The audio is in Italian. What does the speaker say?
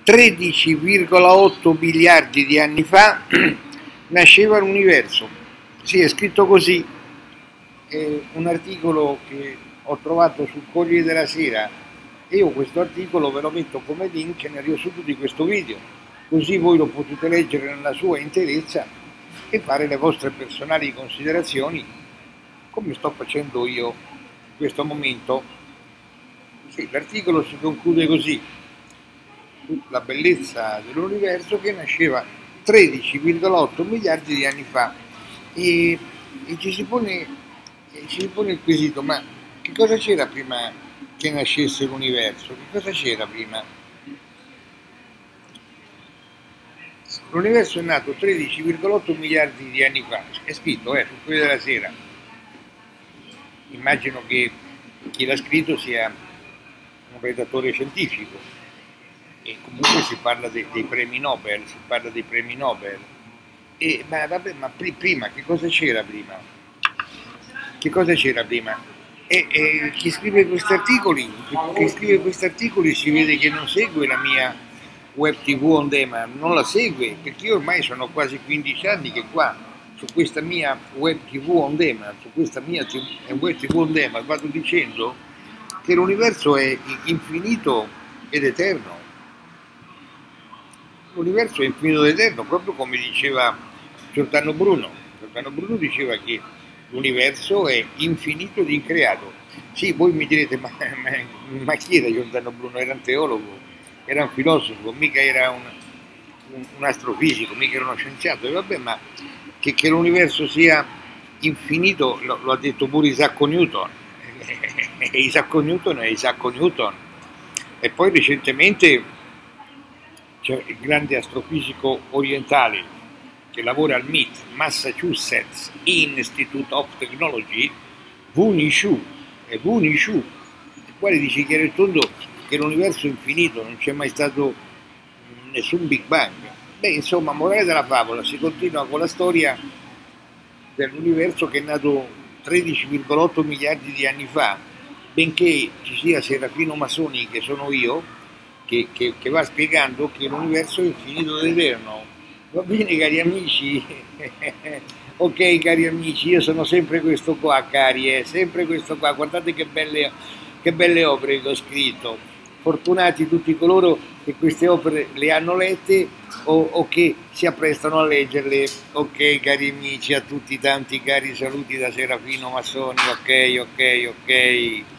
13,8 miliardi di anni fa nasceva l'universo. Sì, è scritto così. È un articolo che ho trovato sul Corriere della Sera e io questo articolo ve lo metto come link nel riassunto di questo video, così voi lo potete leggere nella sua interezza e fare le vostre personali considerazioni come sto facendo io in questo momento. Sì, l'articolo si conclude così: la bellezza dell'universo che nasceva 13,8 miliardi di anni fa e ci si pone il quesito: ma che cosa c'era prima che nascesse l'universo? Che cosa c'era prima? L'universo è nato 13,8 miliardi di anni fa, è scritto sul Corriere della Sera. Immagino che chi l'ha scritto sia un redattore scientifico e comunque si parla dei premi Nobel, ma vabbè, ma prima che cosa c'era prima? Che cosa c'era prima? E chi scrive questi articoli si vede che non segue la mia web TV on demand, non la segue, perché io ormai sono quasi 15 anni che qua su questa mia web TV on demand, web TV on demand vado dicendo che l'universo è infinito ed eterno. L'universo è infinito ed eterno, proprio come diceva Giordano Bruno. Giordano Bruno diceva che l'universo è infinito ed increato. Sì, voi mi direte, ma chi era Giordano Bruno? Era un teologo, era un filosofo, mica era un astrofisico, mica era uno scienziato. E vabbè, ma che l'universo sia infinito lo ha detto pure Isacco Newton. Isacco Newton è Isacco Newton. E poi recentemente c'è il grande astrofisico orientale che lavora al MIT, Massachusetts Institute of Technology, Wu-Ni Shu, il quale dice chiaro e tondo che l'universo è infinito, non c'è mai stato nessun Big Bang. Beh, insomma, morale della favola, si continua con la storia dell'universo che è nato 13,8 miliardi di anni fa, benché ci sia Serafino Masoni, che sono io, che va spiegando che l'universo è infinito ed eterno. Va bene, cari amici? Ok, cari amici, io sono sempre questo qua, cari, sempre questo qua. Guardate che belle opere che ho scritto. Fortunati tutti coloro che queste opere le hanno lette o che si apprestano a leggerle. Ok, cari amici, a tutti tanti cari saluti da Serafino Massoni. Ok.